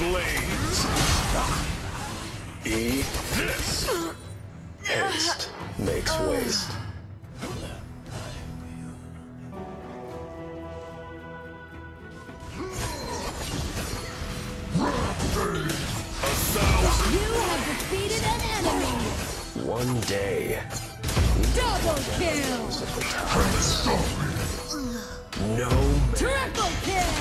blades. E. This. Haste makes waste. You have defeated an enemy! One day. Double kill! No. Triple kill!